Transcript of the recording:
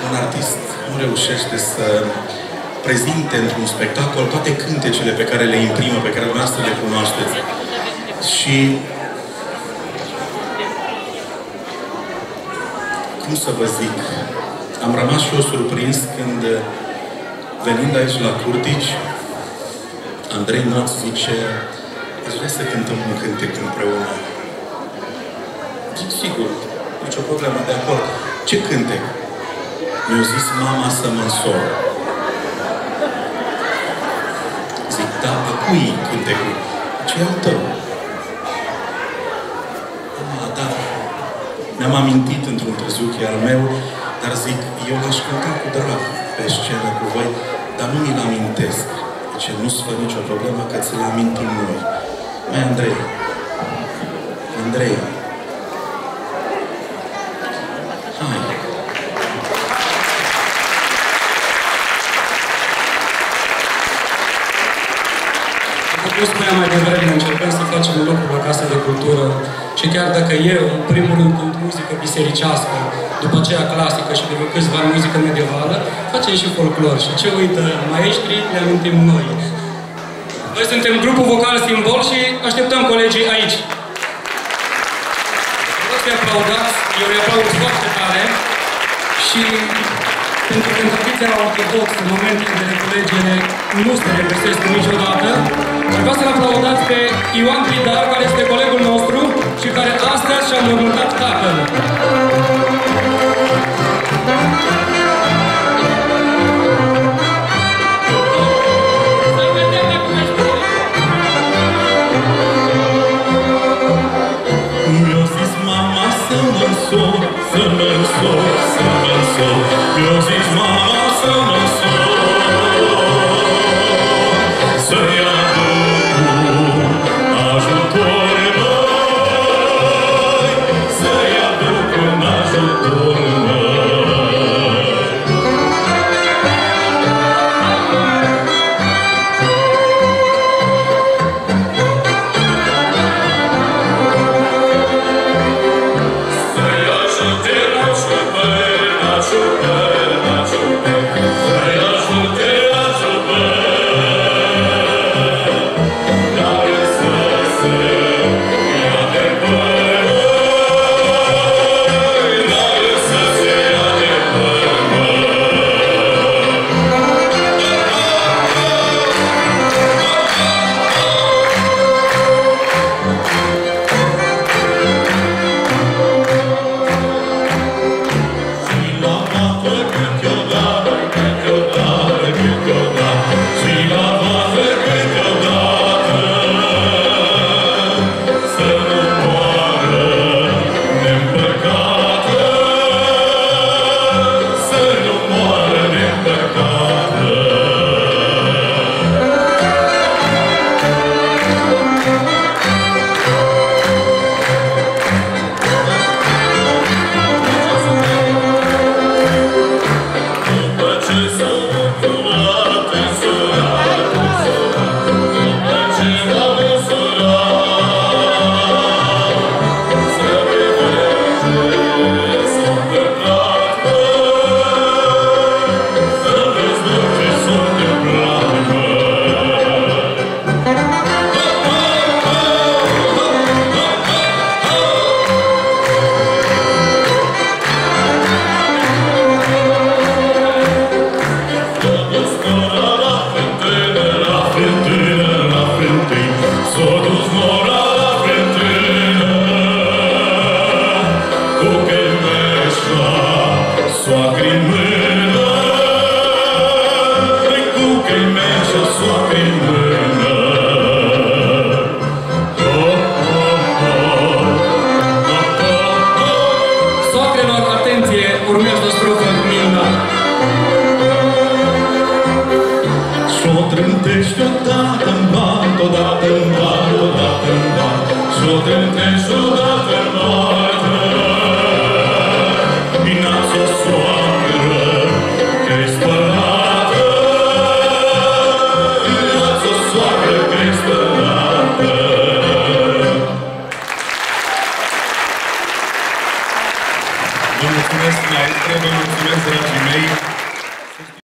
un artist nu reușește să prezinte într-un spectacol toate cântecele pe care le imprimă, pe care dumneavoastră le cunoașteți. Și cum să vă zic, am rămas și eu surprins când, venind aici la Curtici, Andrei Moț zice: aș vrea să cântăm un cântec împreună. Zic, sigur, nicio problemă, de acord. Ce cântec? Mi-a zis: Mama să mă însor. Zic, da, a cui cântecul? Ce e al tău? Da. Mi-am amintit într-un târziu că e al meu, dar zic, eu l-aș cânta cu drag pe scenă cu voi, dar nu mi-l amintesc. Deci nu-ți fă nicio problemă, că ți-l amintim noi. Mai Andrei. Andrei. Hai. Cum spuneam mai devreme, încercăm să facem un lucru la Casa de Cultură și chiar dacă eu, în primul rând, cânt muzică bisericească, după aceea clasică și după câțiva muzică medievală, facem și folclor. Și ce uită maestrii, le amintim noi. Noi suntem grupul vocal Simbol și așteptăm colegii aici. Vreau să-i aplaudați, eu îi aplaud foarte tare și pentru că în tradiția ortodoxă, în momentele de reculegere, nu se regăsesc niciodată. Și vreau să-l aplaudați pe Ioan Pridar, care este colegul nostru și care astăzi și-a înmormântat tatăl. Mi-a zis mama să mă însor, să mă însor, să mă însor. Mi-a zis mama să mă însor, să-i aduc ajutor, măi, să-i aduc un ajutor, trântești odată-n bani, odată-n bani, odată-n bani, și-o trântești odată-n bani. Binați-o soacră, că-i spălată, binați-o soacră, că-i spălată. Vă mulțumesc, maestre, vă mulțumesc, dragii mei. Mulțumim!